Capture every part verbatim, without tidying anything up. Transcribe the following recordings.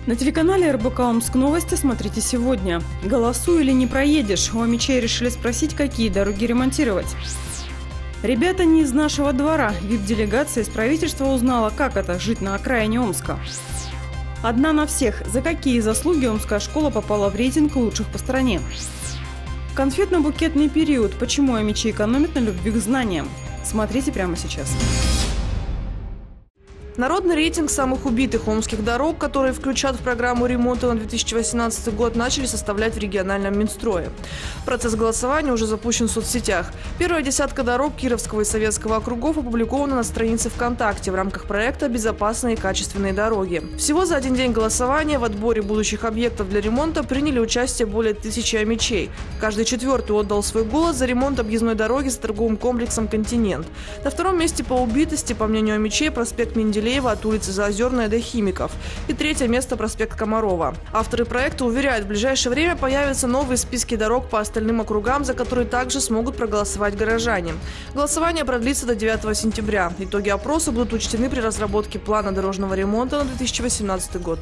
На телеканале эр бэ ка Омск новости смотрите сегодня. Голосуй или не проедешь? У омичей решили спросить, какие дороги ремонтировать. Ребята не из нашего двора. ви ай пи-делегация из правительства узнала, как это – жить на окраине Омска. Одна на всех. За какие заслуги омская школа попала в рейтинг лучших по стране? Конфетно-букетный период. Почему омичи экономят на любви к знаниям? Смотрите прямо сейчас. Народный рейтинг самых убитых омских дорог, которые включат в программу ремонта на две тысячи восемнадцатый год, начали составлять в региональном Минстрое. Процесс голосования уже запущен в соцсетях. Первая десятка дорог Кировского и Советского округов опубликована на странице ВКонтакте в рамках проекта «Безопасные и качественные дороги». Всего за один день голосования в отборе будущих объектов для ремонта приняли участие более тысячи омичей. Каждый четвертый отдал свой голос за ремонт объездной дороги с торговым комплексом «Континент». На втором месте по убитости, по мнению омичей, проспект Менделеева от улицы Заозерная до Химиков. И третье место – проспект Комарова. Авторы проекта уверяют, в ближайшее время появятся новые списки дорог по остальным округам, за которые также смогут проголосовать горожане. Голосование продлится до девятого сентября. Итоги опроса будут учтены при разработке плана дорожного ремонта на две тысячи восемнадцатый год.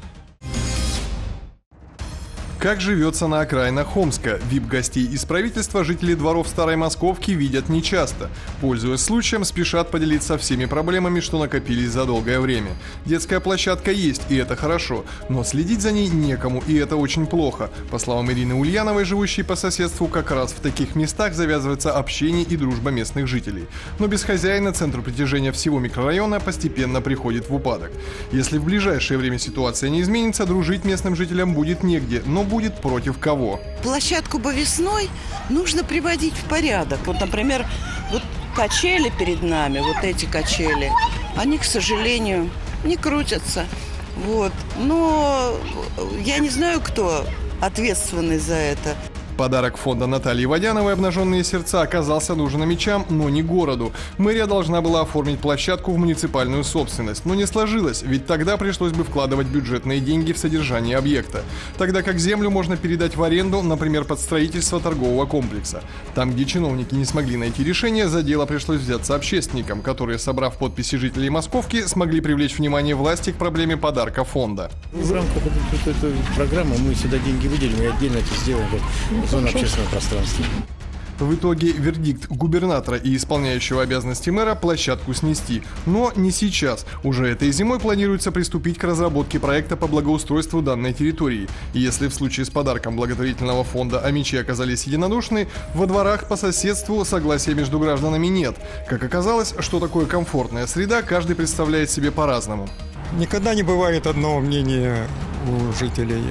Как живется на окраинах Омска? ви ай пи-гостей из правительства жители дворов Старой Московки видят нечасто. Пользуясь случаем, спешат поделиться всеми проблемами, что накопились за долгое время. Детская площадка есть, и это хорошо, но следить за ней некому, и это очень плохо. По словам Ирины Ульяновой, живущей по соседству, как раз в таких местах завязывается общение и дружба местных жителей. Но без хозяина центр притяжения всего микрорайона постепенно приходит в упадок. Если в ближайшее время ситуация не изменится, дружить местным жителям будет негде, но будет против кого. Площадку бы весной нужно приводить в порядок. Вот, например, вот качели перед нами, вот эти качели, они, к сожалению, не крутятся. Вот. Но я не знаю, кто ответственный за это. Подарок фонда Натальи Водяновой «Обнаженные сердца» оказался нужен омичам, но не городу. Мэрия должна была оформить площадку в муниципальную собственность, но не сложилось, ведь тогда пришлось бы вкладывать бюджетные деньги в содержание объекта. Тогда как землю можно передать в аренду, например, под строительство торгового комплекса. Там, где чиновники не смогли найти решение, за дело пришлось взяться общественникам, которые, собрав подписи жителей Московки, смогли привлечь внимание власти к проблеме подарка фонда. В рамках этой, этой программы мы сюда деньги выделим и отдельно это сделаем. Зона общественного пространства. В итоге вердикт губернатора и исполняющего обязанности мэра площадку снести. Но не сейчас. Уже этой зимой планируется приступить к разработке проекта по благоустройству данной территории. И если в случае с подарком благотворительного фонда омичи оказались единодушны, во дворах по соседству согласия между гражданами нет. Как оказалось, что такое комфортная среда, каждый представляет себе по-разному. Никогда не бывает одного мнения у жителей.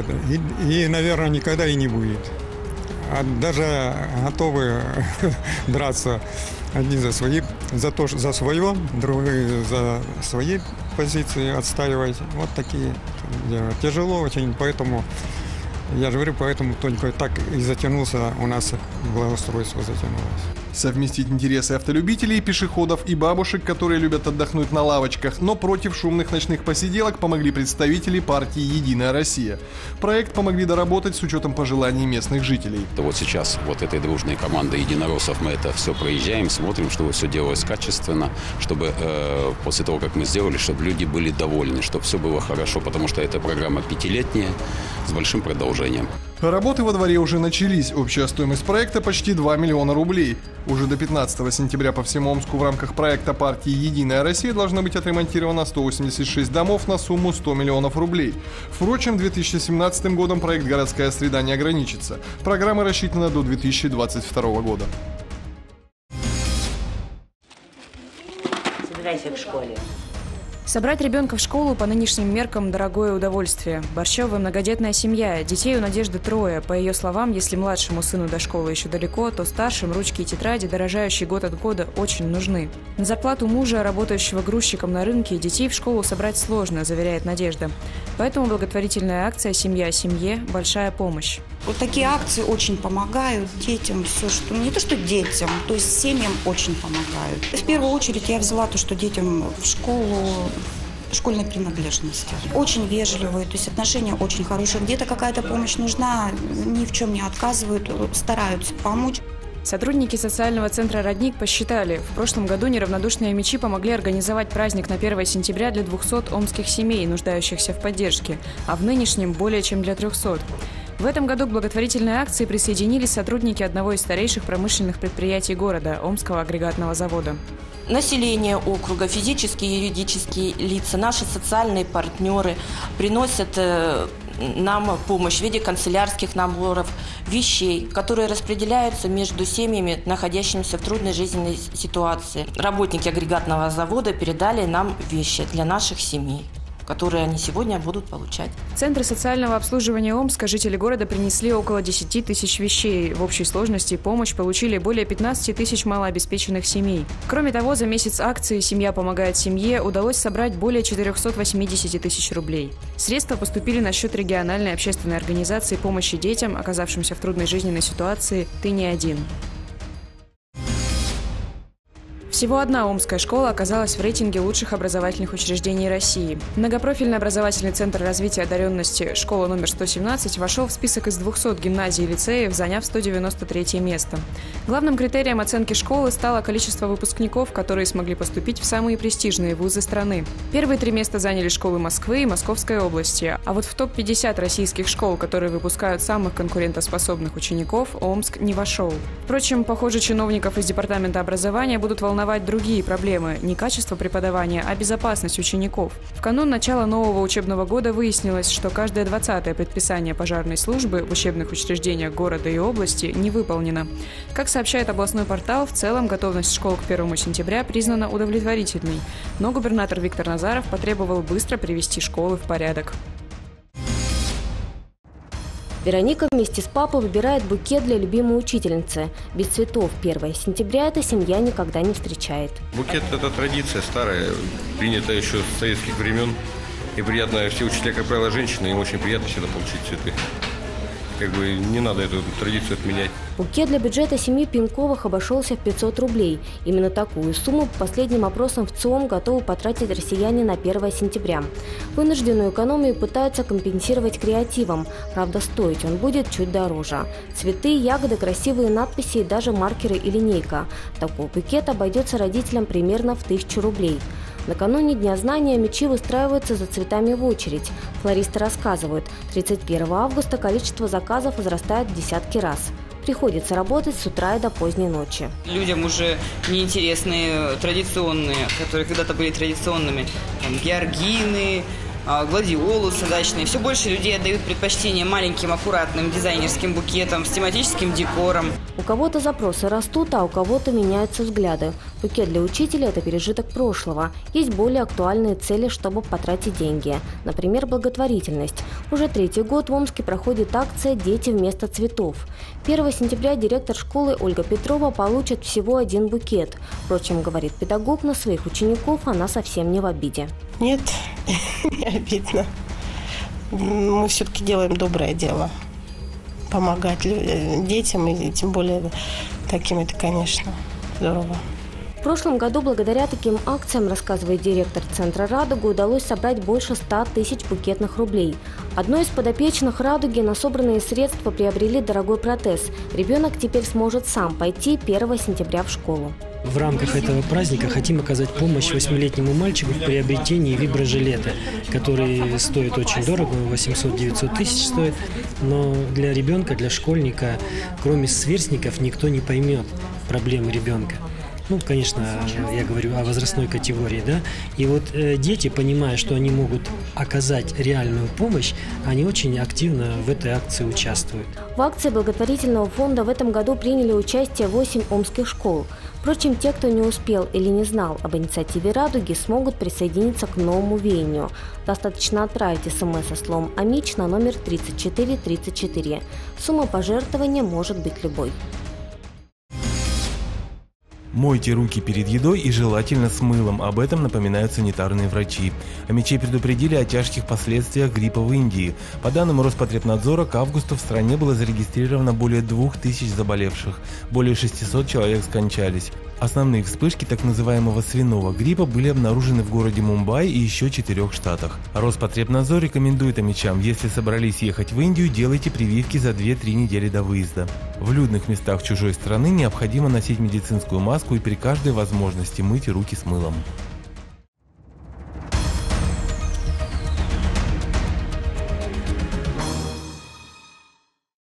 И, и наверное, никогда и не будет. А даже готовы драться одни за свои, за то, за свое, другие за свои позиции отстаивать. Вот такие дела. Тяжело очень, поэтому, я же говорю, поэтому только так и затянулся у нас благоустройство затянулось. Совместить интересы автолюбителей, пешеходов и бабушек, которые любят отдохнуть на лавочках, но против шумных ночных посиделок, помогли представители партии «Единая Россия». Проект помогли доработать с учетом пожеланий местных жителей. Вот сейчас вот этой дружной командой единороссов мы это все проезжаем, смотрим, чтобы все делалось качественно, чтобы э, после того, как мы сделали, чтобы люди были довольны, чтобы все было хорошо, потому что эта программа пятилетняя с большим продолжением. Работы во дворе уже начались. Общая стоимость проекта почти два миллиона рублей. Уже до пятнадцатого сентября по всему Омску в рамках проекта партии «Единая Россия» должно быть отремонтировано сто восемьдесят шесть домов на сумму сто миллионов рублей. Впрочем, две тысячи семнадцатым годом проект «Городская среда» не ограничится. Программа рассчитана до две тысячи двадцать второго года. Собирайся к школе. Собрать ребенка в школу по нынешним меркам – дорогое удовольствие. Борщевая многодетная семья, детей у Надежды трое. По ее словам, если младшему сыну до школы еще далеко, то старшим ручки и тетради, дорожающие год от года, очень нужны. На зарплату мужа, работающего грузчиком на рынке, детей в школу собрать сложно, заверяет Надежда. Поэтому благотворительная акция «Семья семье» – большая помощь. Вот такие акции очень помогают детям, все, что не то что детям, то есть семьям очень помогают. В первую очередь я взяла то, что детям в школу школьной принадлежности. Очень вежливые, то есть отношения очень хорошие. Где-то какая-то помощь нужна, ни в чем не отказывают, стараются помочь. Сотрудники социального центра «Родник» посчитали, в прошлом году неравнодушные омичи помогли организовать праздник на первое сентября для двухсот омских семей, нуждающихся в поддержке, а в нынешнем более чем для трехсот. В этом году к благотворительной акции присоединились сотрудники одного из старейших промышленных предприятий города – Омского агрегатного завода. Население округа, физические и юридические лица, наши социальные партнеры приносят нам помощь в виде канцелярских наборов, вещей, которые распределяются между семьями, находящимися в трудной жизненной ситуации. Работники агрегатного завода передали нам вещи для наших семей, которые они сегодня будут получать. В Центре социального обслуживания Омска жители города принесли около десяти тысяч вещей. В общей сложности помощь получили более пятнадцати тысяч малообеспеченных семей. Кроме того, за месяц акции «Семья помогает семье» удалось собрать более четырёхсот восьмидесяти тысяч рублей. Средства поступили на счет региональной общественной организации помощи детям, оказавшимся в трудной жизненной ситуации «Ты не один». Всего одна омская школа оказалась в рейтинге лучших образовательных учреждений России. Многопрофильный образовательный центр развития одаренности «Школа номер сто семнадцать» вошел в список из двухсот гимназий и лицеев, заняв сто девяносто третье место. Главным критерием оценки школы стало количество выпускников, которые смогли поступить в самые престижные вузы страны. Первые три места заняли школы Москвы и Московской области, а вот в топ пятьдесят российских школ, которые выпускают самых конкурентоспособных учеников, Омск не вошел. Впрочем, похоже, чиновников из департамента образования будут волновать другие проблемы – не качество преподавания, а безопасность учеников. В канун начала нового учебного года выяснилось, что каждое двадцатое предписание пожарной службы в учебных учреждениях города и области не выполнено. Как сообщает областной портал, в целом готовность школ к первому сентября признана удовлетворительной, но губернатор Виктор Назаров потребовал быстро привести школы в порядок. Вероника вместе с папой выбирает букет для любимой учительницы. Без цветов первое сентября эта семья никогда не встречает. Букет – это традиция старая, принятая еще с советских времен. И приятно, все учителя, как правило, женщины, им очень приятно всегда получить цветы. Как бы не надо эту традицию отменять. Букет для бюджета семьи Пенковых обошелся в пятьсот рублей. Именно такую сумму по последним опросам в ЦИОМ готовы потратить россияне на первое сентября. Вынужденную экономию пытаются компенсировать креативом. Правда, стоить он будет чуть дороже. Цветы, ягоды, красивые надписи и даже маркеры и линейка. Такой букет обойдется родителям примерно в тысячу рублей. Накануне Дня знания омичи выстраиваются за цветами в очередь. Флористы рассказывают, тридцать первого августа количество заказов возрастает в десятки раз. Приходится работать с утра и до поздней ночи. Людям уже неинтересные традиционные, которые когда-то были традиционными, там, георгины, гладиолусы дачные. Все больше людей отдают предпочтение маленьким, аккуратным дизайнерским букетам с тематическим декором. У кого-то запросы растут, а у кого-то меняются взгляды. Букет для учителя – это пережиток прошлого. Есть более актуальные цели, чтобы потратить деньги. Например, благотворительность. Уже третий год в Омске проходит акция «Дети вместо цветов». первого сентября директор школы Ольга Петрова получит всего один букет. Впрочем, говорит педагог, на своих учеников она совсем не в обиде. Нет, не обидно. Мы все-таки делаем доброе дело. Помогать детям, и тем более таким, это, конечно, здорово. В прошлом году благодаря таким акциям, рассказывает директор Центра «Радуга», удалось собрать больше ста тысяч букетных рублей. Одной из подопечных «Радуги» на собранные средства приобрели дорогой протез. Ребенок теперь сможет сам пойти первого сентября в школу. В рамках этого праздника хотим оказать помощь восьмилетнему мальчику в приобретении виброжилета, который стоит очень дорого, восемьсот-девятьсот тысяч стоит, но для ребенка, для школьника, кроме сверстников, никто не поймет проблемы ребенка. Ну, конечно, я говорю о возрастной категории, да. И вот э, дети, понимая, что они могут оказать реальную помощь, они очень активно в этой акции участвуют. В акции благотворительного фонда в этом году приняли участие восемь омских школ. Впрочем, те, кто не успел или не знал об инициативе «Радуги», смогут присоединиться к новому веянию. Достаточно отправить смс со словом «Омич» на номер тридцать четыре тридцать четыре. Сумма пожертвования может быть любой. Мойте руки перед едой и желательно с мылом, об этом напоминают санитарные врачи. Омичей предупредили о тяжких последствиях гриппа в Индии. По данным Роспотребнадзора, к августу в стране было зарегистрировано более двух тысяч заболевших, более шестисот человек скончались. Основные вспышки так называемого свиного гриппа были обнаружены в городе Мумбаи и еще четырех штатах. Роспотребнадзор рекомендует омичам, если собрались ехать в Индию, делайте прививки за две-три недели до выезда. В людных местах чужой страны необходимо носить медицинскую маску и при каждой возможности мыть руки с мылом.